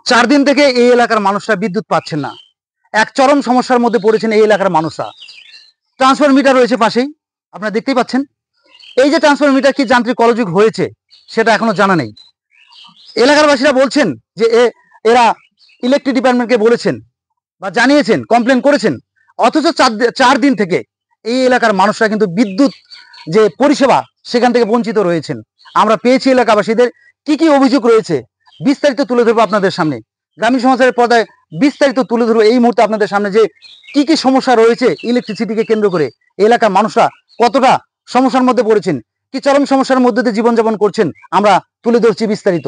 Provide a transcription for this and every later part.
4 দিন থেকে এই এলাকার মানুষরা বিদ্যুৎ পাচ্ছেন না। এক চরম সমস্যার মধ্যে পড়েছেন এই এলাকার মানুষরা। ট্রান্সফার মিটার রয়েছে পাশেই, আপনারা দেখতেই পাচ্ছেন। এই যে ট্রান্সফার মিটার কি যান্ত্রিক গোলযোগ হয়েছে সেটা এখনো জানা নেই। এলাকার বাসীরা বলছেন যে এরা ইলেকট্রিক ডিপার্টমেন্টকে বলেছেন বা জানিয়েছেন, কমপ্লেন করেছেন, অথচ 4 দিন থেকে এই এলাকার মানুষরা কিন্তু বিদ্যুৎ যে পরিষেবা সেখান থেকে বঞ্চিত রয়েছেন। আমরা পেয়েছি এলাকাবাসীদের কি অভিযোগ রয়েছে বিস্তারিত তুলে ধরবো আপনাদের সামনে। গ্রামীণ সমাচারের পর্দায় বিস্তারিত তুলে ধরবো এই মুহূর্তে আপনাদের সামনে যে কি সমস্যা রয়েছে ইলেকট্রিসিটিকে কেন্দ্র করে। এলাকার মানুষরা কতটা সমস্যার মধ্যে পড়েছেন, কি চরম সমস্যার মধ্যে দিয়ে জীবনযাপন করছেন, আমরা তুলে ধরছি বিস্তারিত।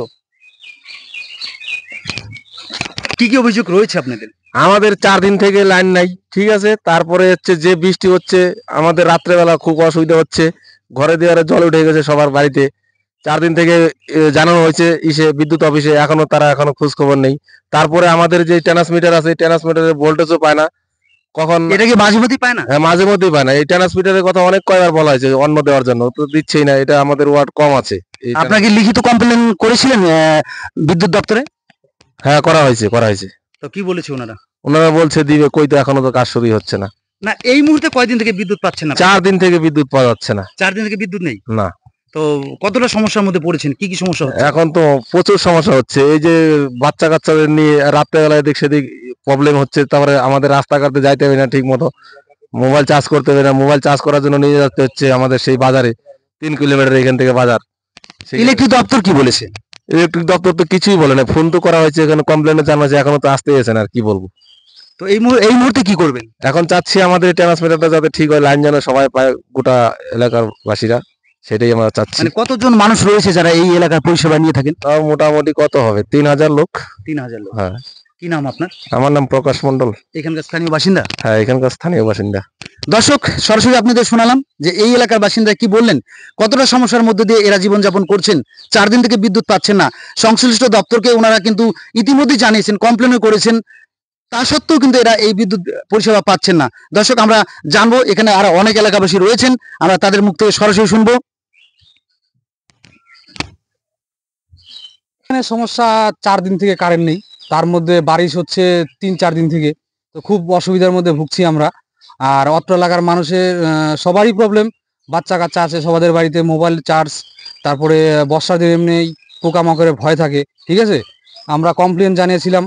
কি অভিযোগ রয়েছে আপনাদের? আমাদের 4 দিন থেকে লাইন নাই, ঠিক আছে। তারপরে হচ্ছে যে বৃষ্টি হচ্ছে, আমাদের রাত্রেবেলা খুব অসুবিধা হচ্ছে, ঘরে দেওয়ারে জল উঠে গেছে সবার বাড়িতে। 4 দিন থেকে জানানো হয়েছে বিদ্যুৎ অফিসে, এখনো খোঁজ খবর নেই। তারপরে আমাদের যে ট্রান্সমিটার আছে, ট্রান্সমিটারের ভোল্টেজও পায় না। কখন এটা কি মাঝে মধ্যেই পায় না? হ্যাঁ, মাঝে মধ্যেই পায় না। এই ট্রান্সমিটারের কথা অনেক কয়বার বলা হয়েছে অন্য দেওয়ার জন্য, তো দিচ্ছেই না। এটা আমাদের ওয়ার্ড কম আছে। আপনাকে লিখিত কমপ্লেন করেছিলেন বিদ্যুৎ দপ্তরে? হ্যাঁ, করা হয়েছে। তো কি বলেছে ওনারা? ওনারা বলছে দিবে, কই তো এখনো তো কাজ শুরুই হচ্ছে না। না, এই মুহূর্তে কয়দিন থেকে বিদ্যুৎ পাচ্ছেন না? 4 দিন থেকে বিদ্যুৎ পাওয়া যাচ্ছে না। 4 দিন থেকে বিদ্যুৎ নেই? না। তো কতটা সমস্যার মধ্যে পড়েছেন, কি সমস্যা হচ্ছে? এখন তো প্রচুর সমস্যা হচ্ছে। এই যে বাচ্চা কাচ্চাদের নিয়ে রাত্রেবেলা এদিক সেদিক প্রবলেম হচ্ছে। তারপরে আমাদের রাস্তাঘাটে যাইতে হবে না ঠিক মতো, মোবাইল চার্জ করতে হবে না। মোবাইল চার্জ করার জন্য নিয়ে যেতে হচ্ছে আমাদের সেই বাজারে, 3 কিলোমিটার এখান থেকে বাজার। ইলেকট্রিক দপ্তর কি বলেছে? ইলেকট্রিক দপ্তর তো কিছুই বলে না। ফোন তো করা হয়েছে, এখানে কমপ্লেনে জানাচ্ছে, এখনো তো আসতে গেছে না। আর কি বলবো। তো এই মুহূর্তে কি করবেন? এখন চাচ্ছি আমাদের ট্রান্সমিটারটা যাতে ঠিক হয়, লাইন যেন সবাই পায়, গোটা এলাকার বাসীরা, সেটাই আমরা চাচ্ছি। মানে কতজন মানুষ রয়েছে যারা এই এলাকার পরিষেবা নিয়ে থাকেন? তাও মোটামুটি কত হবে, 3000 লোক। 3000 লোক? হ্যাঁ। কি নাম আপনার? আমার নাম প্রকাশ মন্ডল। এখানকার স্থানীয় বাসিন্দা? হ্যাঁ, এখানকার স্থানীয় বাসিন্দা। দর্শক, সরাসরি আপনাদের শোনালাম যে এই এলাকার বাসিন্দা কি বললেন, কতটা সমস্যার মধ্যে দিয়ে এরা জীবনযাপন করছেন। 4 দিন থেকে বিদ্যুৎ পাচ্ছেন না। সংশ্লিষ্ট দপ্তরকে ওনারা কিন্তু ইতিমধ্যেই জানিয়েছেন, কমপ্লেনও করেছেন, তা সত্ত্বেও কিন্তু এরা এই বিদ্যুৎ পরিষেবা পাচ্ছেন না। দর্শক, আমরা জানবো, এখানে আরো অনেক এলাকাবাসী রয়েছেন, আমরা তাদের মুখ থেকে সরাসরি শুনবো। এখানে সমস্যা 4 দিন থেকে কারেন্ট নেই, তার মধ্যে বারিশ হচ্ছে 3-4 দিন থেকে, তো খুব অসুবিধার মধ্যে ভুগছি আমরা। আর অত্র এলাকার মানুষের সবারই প্রবলেম, বাচ্চা কাচ্চা আছে সবাদের বাড়িতে, মোবাইল চার্জ, তারপরে বর্ষার দিন এমনি পোকামাকড়ের ভয় থাকে, ঠিক আছে। আমরা কমপ্লেন জানিয়েছিলাম,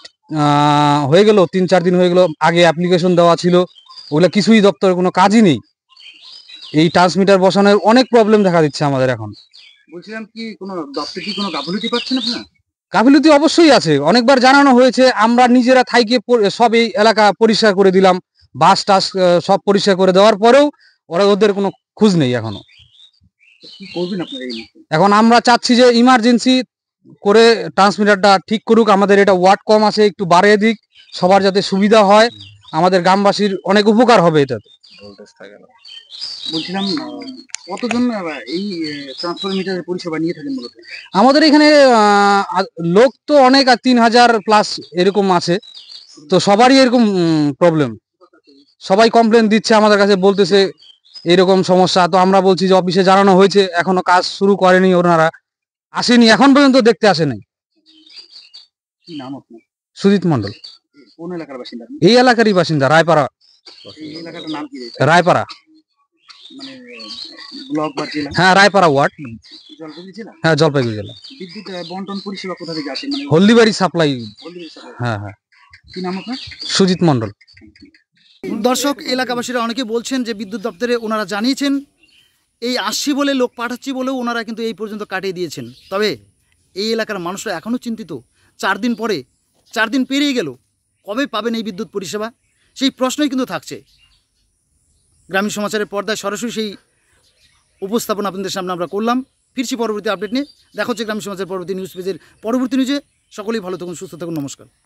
হয়ে গেল 3-4 দিন হয়ে গেল। আগে অ্যাপ্লিকেশন দেওয়া ছিল, ওগুলো কিছুই দপ্তরের কোনো কাজই নেই। এই ট্রান্সমিটার বসানোর অনেক প্রবলেম দেখা দিচ্ছে আমাদের এখন। বলছিলাম কি কোনো দপ্তর কি কোনো গাফিলতি পাচ্ছেন আপনারা? গাফিলতি অবশ্যই আছে, অনেকবার জানানো হয়েছে। আমরা নিজেরা থাইকে সব এই এলাকা পরিষ্কার করে দিলাম, বাস টাস সব পরিষ্কার করে দেওয়ার পরেও ওদের কোনো খোঁজ নেই এখনো। কি করবেন আপনারা এই মুহূর্তে? এখন আমরা চাচ্ছি যে ইমার্জেন্সি করে ট্রান্সমিটারটা ঠিক করুক। আমাদের এটা ওয়াট কম আছে, একটু বাড়িয়ে দিক, সবার যাতে সুবিধা হয়, আমাদের গ্রামবাসীর অনেক উপকার হবে এটাতে। বলছিলাম কতজন এই ট্রান্সফার মিটারের পরিষেবা নিয়ে থাকেন মূলত? আমাদের এখানে লোক তো অনেক, 3000 প্লাস এরকম আছে। তো সবারই এরকম প্রবলেম, সবাই কমপ্লেন দিচ্ছে আমাদের কাছে, বলতেছে এরকম সমস্যা। তো আমরা বলছি যে অফিসে জানানো হয়েছে, এখনো কাজ শুরু করেনি, ওনারা আসেনি, এখন পর্যন্ত দেখতে আসেনি। কি নাম আপনার? সুজিত মন্ডল। কোন এলাকার বাসিন্দা? এই এলাকারই বাসিন্দা, রায়পাড়া। এই এলাকাটার নাম কি? রায়পাড়া মানে ব্লক বা জেলা? হ্যাঁ, রায়পাড়া ওয়ার্ড। জলপাইগুড়ি জেলা? হ্যাঁ, জলপাইগুড়ি জেলা। বিদ্যুৎ বন্টন পরিষেবা কোথা থেকে আসে? মানে হলদিবাড়ি সাপ্লাই। হলদিবাড়ি সাপ্লাই। হ্যাঁ হ্যাঁ। কি নাম আপনার? সুজিত মন্ডল। দর্শক, এলাকাবাসীরা অনেকে বলছেন যে বিদ্যুৎ দপ্তরে ওনারা জানিয়েছেন, এই আসছি বলে, লোক পাঠাচ্ছি বলেও ওনারা কিন্তু এই পর্যন্ত কাটিয়ে দিয়েছেন। তবে এই এলাকার মানুষরা এখনও চিন্তিত। 4 দিন পরে, 4 দিন পেরিয়ে গেল, কবে পাবেন এই বিদ্যুৎ পরিষেবা, সেই প্রশ্নই কিন্তু থাকছে। গ্রামীণ সমাচারের পর্দায় সরাসরি সেই উপস্থাপন আপনাদের সামনে আমরা করলাম। ফিরছি পরবর্তী আপডেট নিয়ে। দেখা হচ্ছে গ্রামীণ সমাচারের পরবর্তী নিউজ পেজের পরবর্তী নিউজে। সকলেই ভালো থাকুন, সুস্থ থাকুন, নমস্কার।